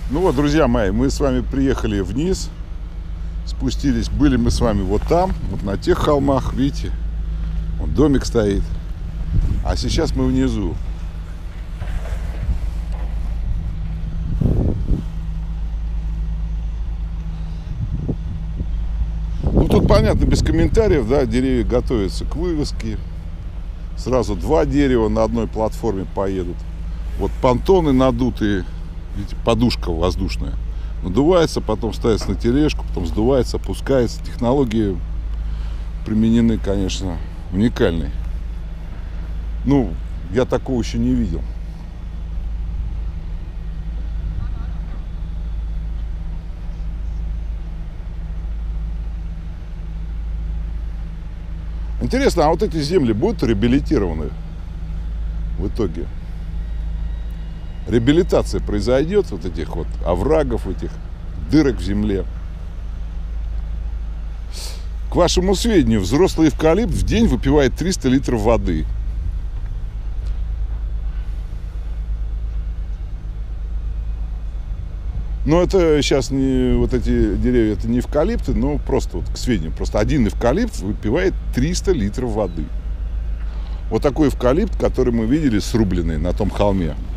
Ну вот, друзья мои, мы с вами приехали вниз, спустились, были мы с вами вот там, вот на тех холмах, видите, вот домик стоит, а сейчас мы внизу. Ну тут понятно, без комментариев, да, деревья готовятся к вывозке, сразу два дерева на одной платформе поедут, вот понтоны надутые, видите, подушка воздушная. Надувается, потом ставится на тележку, потом сдувается, опускается. Технологии применены, конечно, уникальные. Ну, я такого еще не видел. Интересно, а вот эти земли будут реабилитированы в итоге? Реабилитация произойдет вот этих вот оврагов, этих дырок в земле. К вашему сведению, взрослый эвкалипт в день выпивает 300 литров воды. Но это сейчас не вот эти деревья, это не эвкалипты, но просто вот к сведению, просто один эвкалипт выпивает 300 литров воды. Вот такой эвкалипт, который мы видели срубленный на том холме.